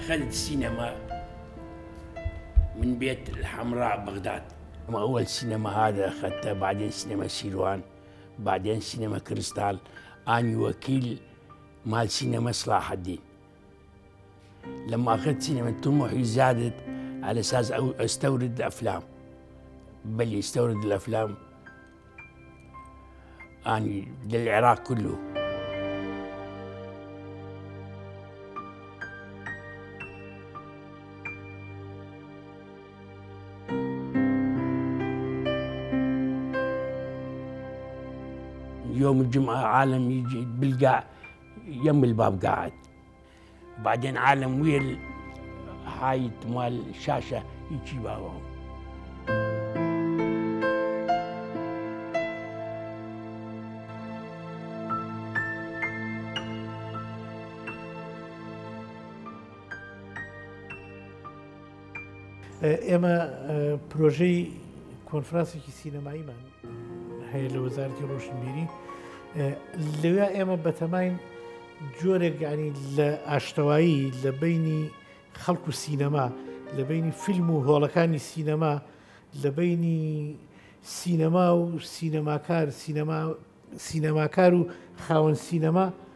أخذت السينما من بيت الحمراء بغداد. أول سينما هذا أخذته، بعدين سينما سيروان، بعدين سينما كريستال. أنا وكيل مال سينما صلاح الدين. لما أخذت سينما طموحي زادت على أساس أستورد الأفلام، بل يستورد الأفلام أنا للعراق كله. يوم الجمعة عالم يجي بالقاع يم الباب قاعد، بعدين عالم ويا الحايط مال الشاشة يجي بابهم. ئێمە پرۆژەی کۆنفرانسێکی سینەماییمان هەیە لە وەزارەتی ڕۆشنبیری. لەوێ ئێمە بەتەماین جۆرێک یعنی لە ئاشتەوایی لە بینی خەڵک و سینەما، لە بینی فیلم و هۆڵەکانی سینەما، لە بینی سینەما و سینەماکار، سینەماکار و خاوەن سینەما